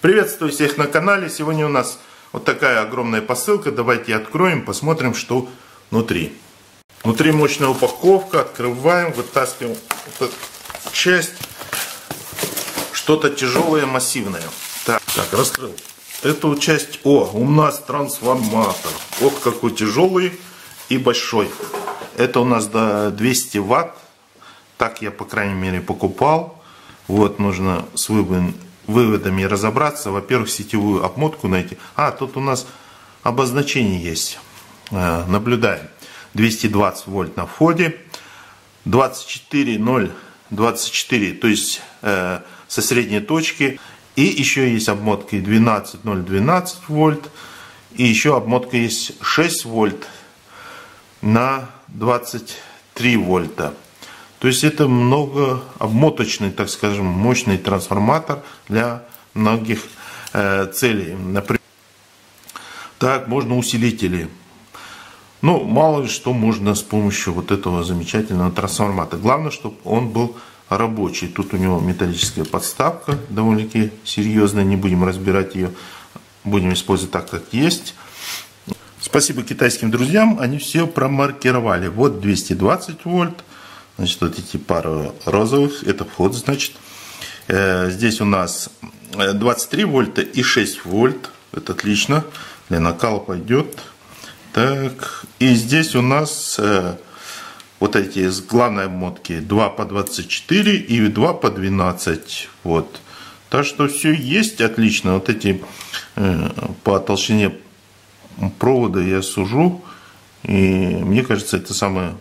Приветствую всех на канале. Сегодня у нас вот такая огромная посылка. Давайте откроем, посмотрим, что внутри. Внутри мощная упаковка. Открываем, вытаскиваем вот эту часть. Что-то тяжелое, массивное. Так, раскрыл. Эту часть. У нас трансформатор. Ох, какой тяжелый и большой. Это у нас до 200 ватт. Так я, по крайней мере, покупал. Вот, нужно с выводами разобраться. Во-первых, сетевую обмотку найти. Тут у нас обозначение есть. Наблюдаем. 220 вольт на входе. 24,024, то есть со средней точки. И еще есть обмотка 12,012 вольт. И еще обмотка есть 6 вольт на 23 вольта. То есть это многообмоточный, так скажем, мощный трансформатор для многих целей. Например, так, можно усилители. Ну, мало ли что можно с помощью вот этого замечательного трансформатора. Главное, чтобы он был рабочий. Тут у него металлическая подставка, довольно-таки серьезная. Не будем разбирать ее. Будем использовать так, как есть. Спасибо китайским друзьям. Они все промаркировали. Вот 220 вольт. Значит, вот эти пару розовых, это вход, значит. Здесь у нас 23 вольта и 6 вольт. Это отлично. Для накала пойдет. Так, и здесь у нас вот эти с главной обмотки 2 по 24 и 2 по 12. Вот. Так что все есть отлично. Вот эти по толщине провода я сужу. И мне кажется, это самое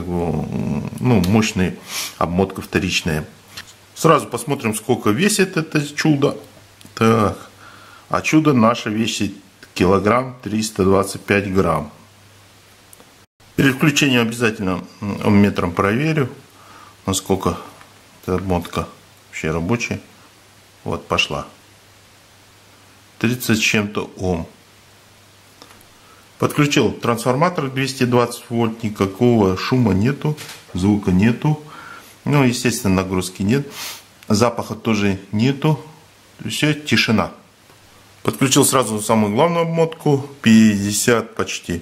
мощная обмотка вторичная. Сразу посмотрим, сколько весит это чудо. Так, а чудо наше весит килограмм 325 грамм. Перед включением обязательно метром проверю, насколько эта обмотка вообще рабочая. Вот, пошла. 30 с чем-то Ом. Подключил трансформатор 220 вольт, никакого шума нету, звука нету. Ну, естественно, нагрузки нет. Запаха тоже нету. То есть все, тишина. Подключил сразу самую главную обмотку. 50 почти.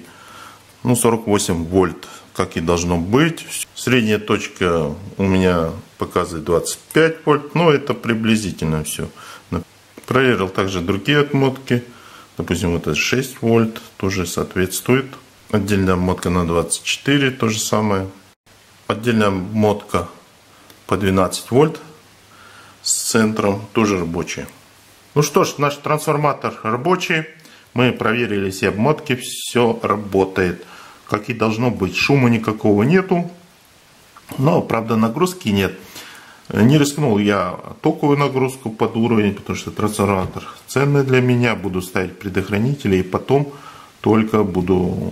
48 вольт, как и должно быть. Средняя точка у меня показывает 25 вольт. Но это приблизительно все. Проверил также другие обмотки. Допустим, вот это 6 вольт, тоже соответствует. Отдельная обмотка на 24, то же самое. Отдельная обмотка по 12 вольт с центром, тоже рабочая. Ну что ж, наш трансформатор рабочий. Мы проверили все обмотки, все работает, как и должно быть. Шума никакого нету, но, правда, нагрузки нет. Не рискнул я токовую нагрузку под уровень, потому что трансформатор ценный для меня. Буду ставить предохранители и потом только буду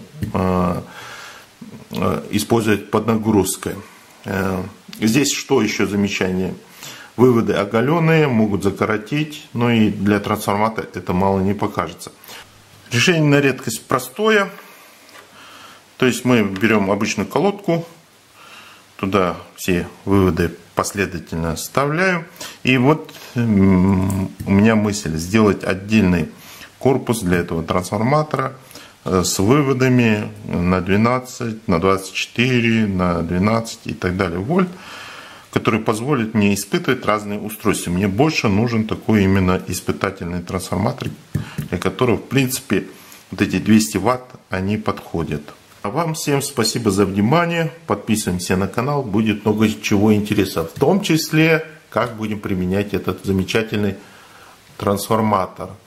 использовать под нагрузкой. Здесь что еще замечание? Выводы оголенные, могут закоротить, но и для трансформатора это мало не покажется. Решение на редкость простое. То есть мы берем обычную колодку, туда все выводы последовательно вставляю. И вот у меня мысль сделать отдельный корпус для этого трансформатора с выводами на 12, на 24, на 12 и так далее вольт, который позволит мне испытывать разные устройства. Мне больше нужен такой именно испытательный трансформатор, для которого, в принципе, вот эти 200 ватт, они подходят. А вам всем спасибо за внимание. Подписываемся на канал. Будет много чего интересного. В том числе, как будем применять этот замечательный трансформатор.